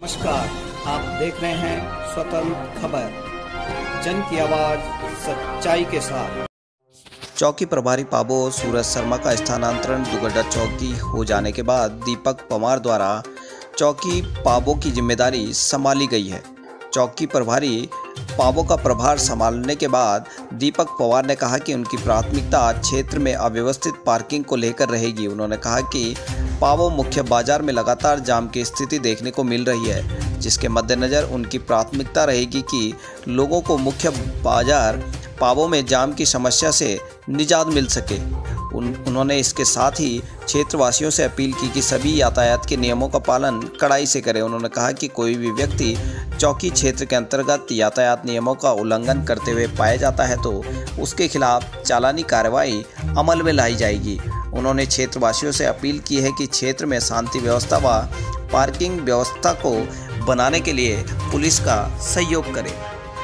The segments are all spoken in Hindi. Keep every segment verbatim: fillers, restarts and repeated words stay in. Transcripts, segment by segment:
नमस्कार, आप देख रहे हैं स्वतंत्र खबर, जन की आवाज सच्चाई के साथ। चौकी प्रभारी पाबो सूरज शर्मा का स्थानांतरण दुगड्डा चौकी हो जाने के बाद दीपक पवार द्वारा चौकी पाबो की जिम्मेदारी संभाली गई है। चौकी प्रभारी पाबो का प्रभार संभालने के बाद दीपक पवार ने कहा कि उनकी प्राथमिकता क्षेत्र में अव्यवस्थित पार्किंग को लेकर रहेगी। उन्होंने कहा कि पाबो मुख्य बाजार में लगातार जाम की स्थिति देखने को मिल रही है, जिसके मद्देनज़र उनकी प्राथमिकता रहेगी कि लोगों को मुख्य बाजार पाबो में जाम की समस्या से निजात मिल सके। उन, उन्होंने इसके साथ ही क्षेत्रवासियों से अपील की कि सभी यातायात के नियमों का पालन कड़ाई से करें। उन्होंने कहा कि कोई भी व्यक्ति चौकी क्षेत्र के अंतर्गत यातायात नियमों का उल्लंघन करते हुए पाया जाता है तो उसके खिलाफ चालानी कार्रवाई अमल में लाई जाएगी। उन्होंने क्षेत्रवासियों से अपील की है कि क्षेत्र में शांति व्यवस्था व पार्किंग व्यवस्था को बनाने के लिए पुलिस का सहयोग करें।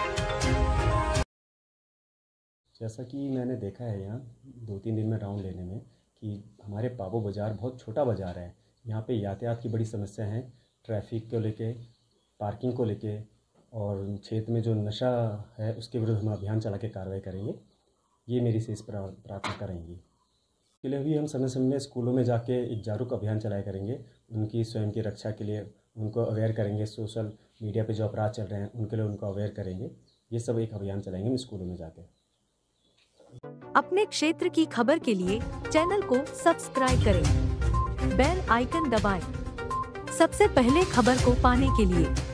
जैसा कि मैंने देखा है यहाँ दो तीन दिन में राउंड लेने में कि हमारे पाबो बाज़ार बहुत छोटा बाज़ार है। यहाँ पे यातायात की बड़ी समस्या है, ट्रैफिक को लेके, पार्किंग को लेके, और क्षेत्र में जो नशा है उसके विरुद्ध हम अभियान चला के कार्रवाई करेंगे। ये मेरी शेष प्राथमिकता रहेंगी। इसके लिए भी हम समय समय में स्कूलों में जाके एक जागरूक अभियान चलाया करेंगे। उनकी स्वयं की रक्षा के लिए उनको अवेयर करेंगे। सोशल मीडिया पे जो अपराध चल रहे हैं उनके लिए उनको अवेयर करेंगे। ये सब एक अभियान चलाएंगे हम स्कूलों में जाके। अपने क्षेत्र की खबर के लिए चैनल को सब्सक्राइब करें, बेल आइकन दबाएं, सबसे पहले खबर को पाने के लिए।